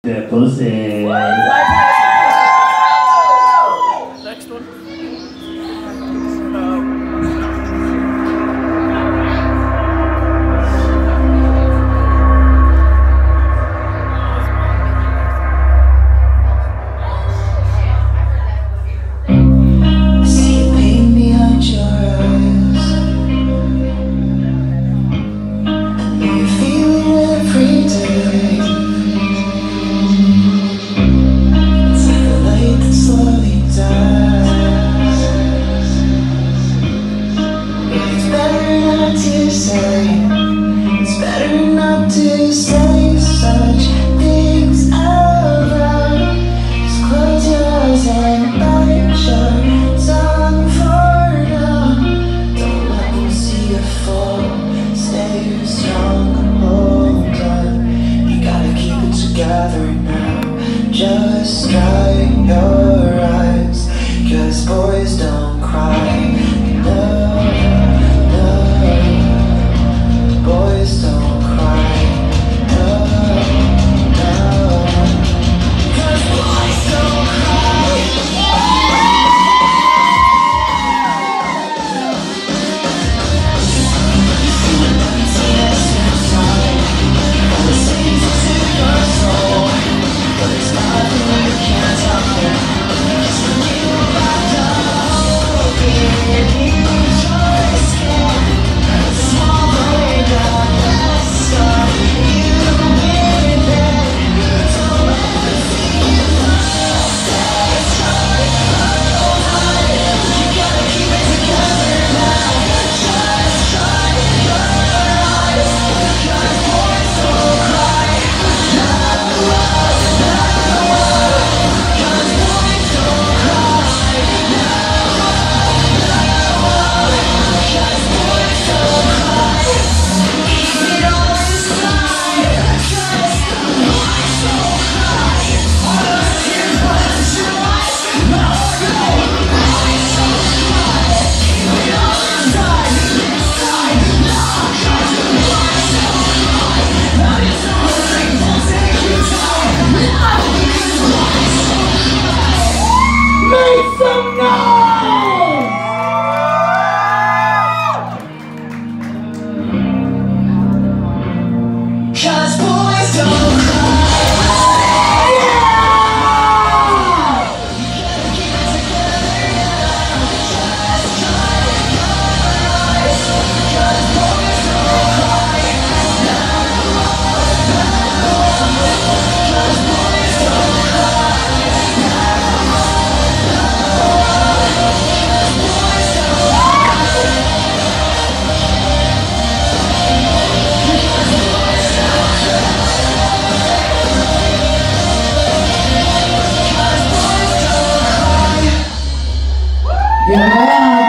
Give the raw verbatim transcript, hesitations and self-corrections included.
The pussy. Next one. See the pain behind your eyes. I know you're feeling it every day. Slowly dies. It's better not to say. It's better not to say such things out loud. Just close your eyes and bite your tongue for now. Don't let them see you fall. Stay strong, hold on. You gotta keep it together now. Just try your eyes, 'cause boys don't cry. No, no, boys don't cry. No, no, 'cause boys don't cry. You feel an emptiness inside, all the things to your soul, but it's nothing you can't hide. It's when you wrapped up in your skin, a small boy got messed up. You with it, don't let them see you stay strong, hold on. You gotta keep it together now. Just try your eyes, 'cause boys don't cry. No, no, no. Make some noise! Cause boys don't cry. Yeah!